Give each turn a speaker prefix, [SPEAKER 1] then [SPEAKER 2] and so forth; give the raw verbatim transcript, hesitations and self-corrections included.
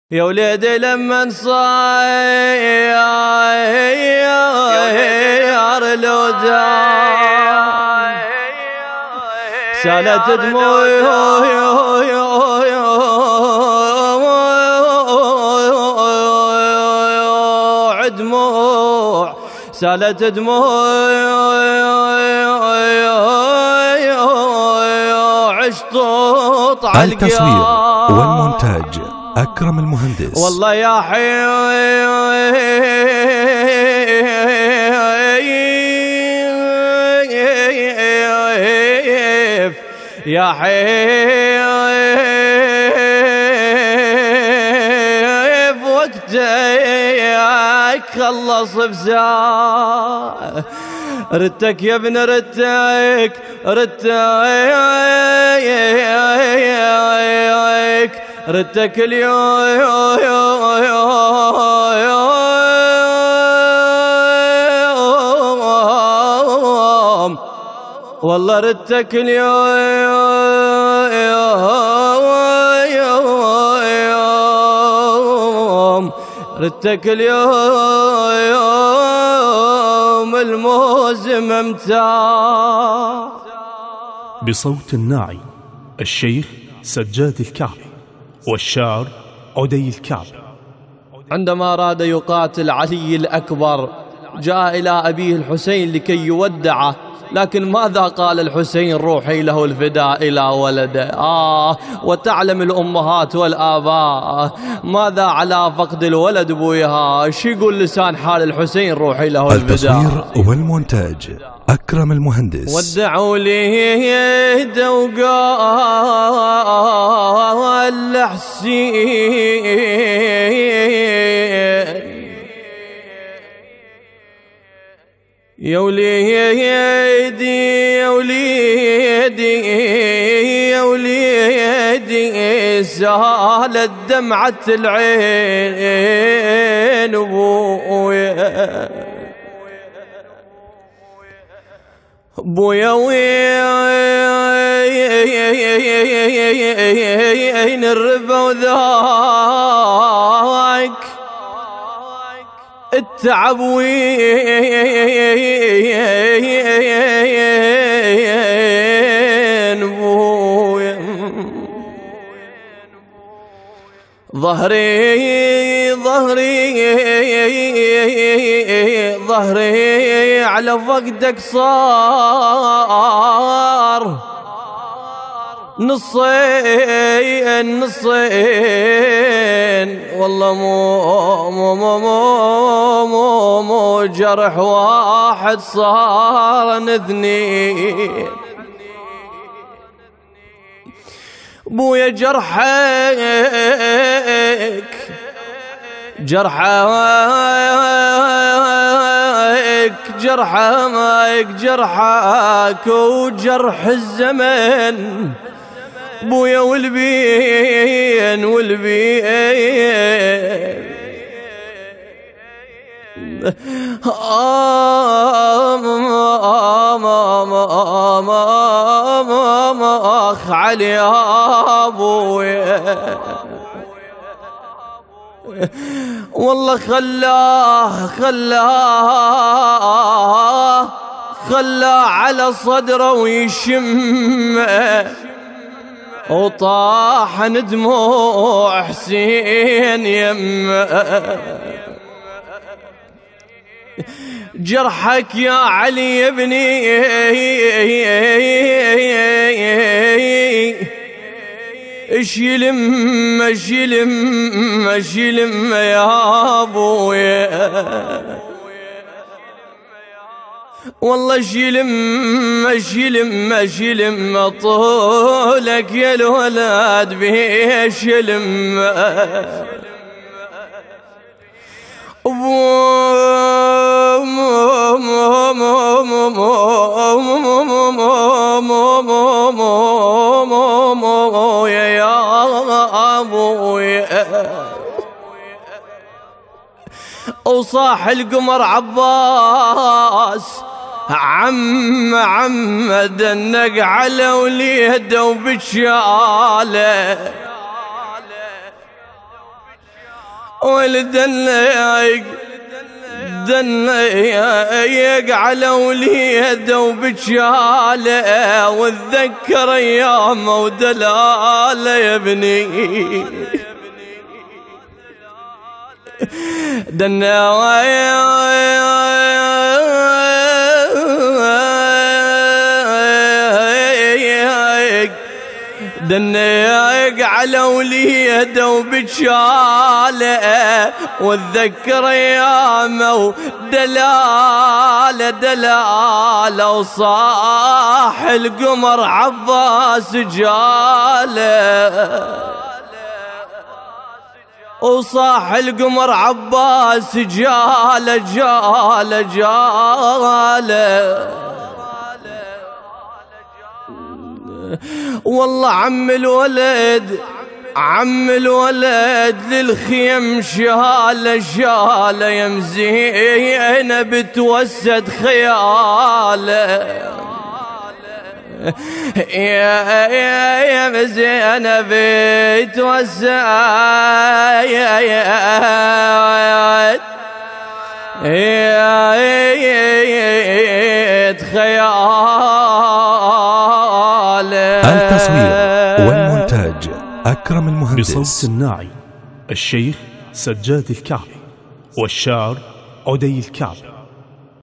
[SPEAKER 1] يا وليدي لما نصير الوداع سالت دموع دموع سالت دموع عشطوط على
[SPEAKER 2] التصوير والمونتاج أكرم المهندس.
[SPEAKER 1] والله يا حيف يا حيف وقتك خلص بساعة ردتك يا ابن ردتك ردتك ردتك اليوم والله ردتك اليوم ردتك اليوم الموزم امتاع.
[SPEAKER 3] بصوت الناعي الشيخ سجاد الكعبي والشاعر عدي الكعبي.
[SPEAKER 1] عندما أراد يقاتل علي الأكبر جاء إلى أبيه الحسين لكي يودعه، لكن ماذا قال الحسين؟ روحي له الفداء إلى ولده. آه وتعلم الأمهات والآباء ماذا على فقد الولد بويها. شو يقول لسان حال الحسين؟ روحي له الفداء.
[SPEAKER 2] التصوير والمونتاج أكرم المهندس.
[SPEAKER 1] ودعوا لي دوقا الحسين يا وليدي يا وليدي يا وليدي سالت دمعة العين بويا بويا وين الربا وذاك التعب وين بويا ظهري ظهري ظهري على فقدك صار نصين نصين والله مو مو مو مو مو, مو جرح واحد صار اثنين. بويا جرحك جرحك جرحك جرحك وجرح الزمن بويا والبين والبين آخ علي يا ابويا والله خلاه خلاه خلاه على صدره ويشم وطاحن دموع حسين يمه. جرحك يا علي يا ابني ايش يلم ايش يلم ايش يلم يا ابويا والله ايش يلم ايش يلم ايش يلم طولك يا الولد بيش يلم يا ابويا وصاح القمر عباس عم عم دنق على وليده وبتشاله والدنيق دنيق على وليده وبجاله، واتذكر ايامه ودلاله يا ابني. دنيق دنيق على وليده وبجاله، واتذكر ايامه ودلاله دلاله، وصاح القمر عباس جاله، وصاح القمر عباس جاله جاله جاله. والله عم الولد عم الولد للخيم شاله شاله، يا مزينة بتوسد خياله، يا يا يا مزينة بتوسد يا يا خياله.
[SPEAKER 2] التصوير والمونتاج أكرم المهندس.
[SPEAKER 3] بصوت الناعي الشيخ سجاد الكعبي، والشاعر عدي الكعبي.